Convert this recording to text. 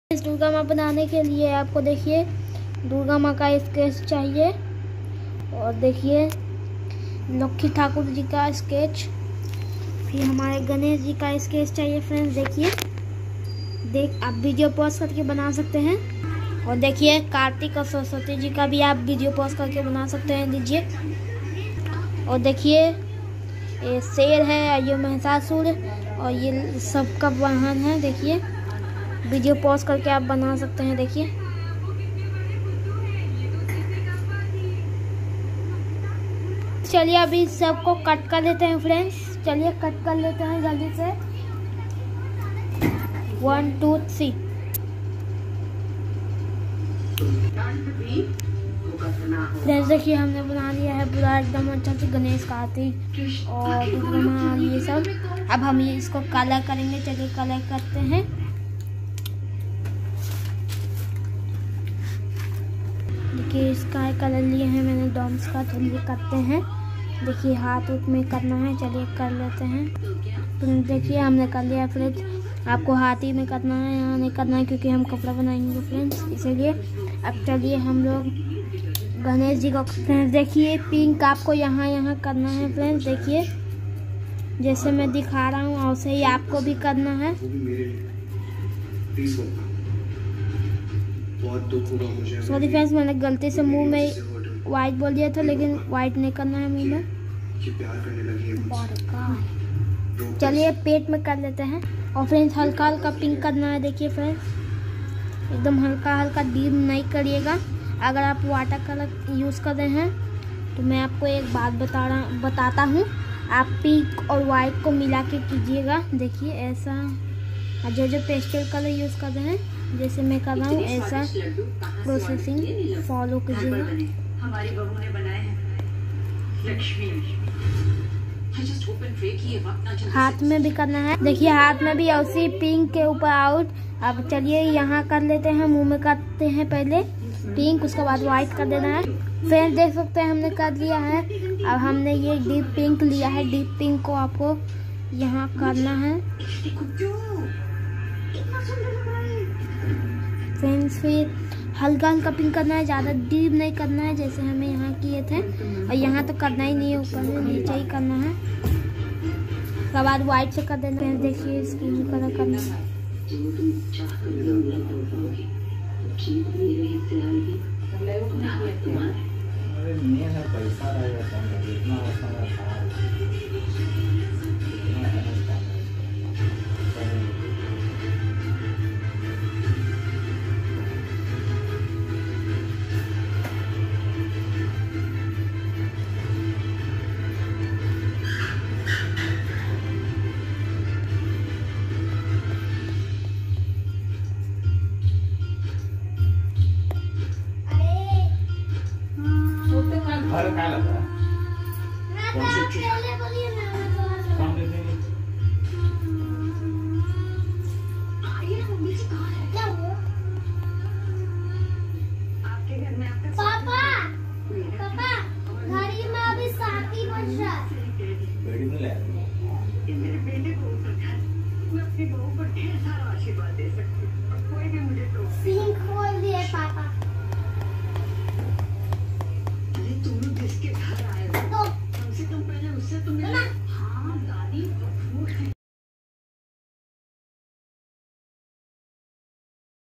इस दुर्गा माँ बनाने के लिए आपको देखिए दुर्गा माँ का स्केच चाहिए और देखिए लक्ष्मी ठाकुर जी का स्केच, फिर हमारे गणेश जी का स्केच चाहिए फ्रेंड्स। देखिए आप वीडियो पॉज करके बना सकते हैं। और देखिए कार्तिक और सरस्वती जी का भी आप वीडियो पॉज करके बना सकते हैं। लीजिए और देखिए ये शेर है, ये महिषासुर और ये सबका वाहन है। देखिए वीडियो पॉज करके आप बना सकते हैं। देखिए चलिए अभी सबको कट कर लेते हैं फ्रेंड्स। चलिए कट कर लेते हैं जल्दी से। 1 2 3। फ्रेंड्स देखिए हमने बना लिया है पूरा एकदम अच्छा से गणेश का हाथी और दुर्गा माँ ये सब। अब हम ये इसको कलर करेंगे। चलिए कलर करते हैं। देखिए स्काई कलर लिए हैं मैंने डॉम्स का। चलिए करते हैं। देखिए हाथ में करना है। चलिए कर लेते हैं। तो देखिए हमने कर लिया फ्रेंड्स। आपको हाथी में करना है, यहाँ नहीं करना है क्योंकि हम कपड़ा बनाएंगे फ्रेंड्स, इसीलिए। अब चलिए हम लोग गणेश जी को फ्रेंड्स देखिए पिंक आपको यहाँ करना है फ्रेंड्स। देखिए जैसे मैं दिखा रहा हूँ वैसे ही आपको भी करना है। सॉरी फ्रेंड्स मैंने गलती से मुंह में वाइट बोल दिया था, लेकिन वाइट नहीं करना है मुंह में। चलिए पेट में कर लेते हैं। और फ्रेंड्स हल्का हल्का पिंक करना है। देखिए फ्रेंड्स एकदम हल्का हल्का, डीप नहीं करिएगा। अगर आप वाटर कलर यूज़ कर रहे हैं तो मैं आपको एक बात बताता हूँ। आप पिंक और वाइट को मिला के कीजिएगा। देखिए ऐसा जो पेस्टल कलर यूज़ कर रहे हैं जैसे मैं कर रहा हूँ ऐसा प्रोसेसिंग फॉलो कीजिएगा। हमारी बहू ने बनाए हैं लक्ष्मी। हाथ में भी करना है। देखिए हाथ में भी उसी पिंक के ऊपर आउट। अब चलिए यहाँ कर लेते हैं। मुंह में करते हैं पहले पिंक, उसके बाद व्हाइट कर देना है। फ्रेंड्स देख सकते हैं हमने कर लिया है। अब हमने ये डीप पिंक लिया है। डीप पिंक को आपको यहाँ करना है फ्रेंड्स। फिर हल्का हल्का पिंक करना है, ज़्यादा डीप नहीं करना है जैसे हमें यहाँ किए थे। और यहाँ तो करना ही नहीं है, ऊपर में नीचे ही करना है। उसके बाद व्हाइट से कर देना है। देखिए स्किन कलर करना है।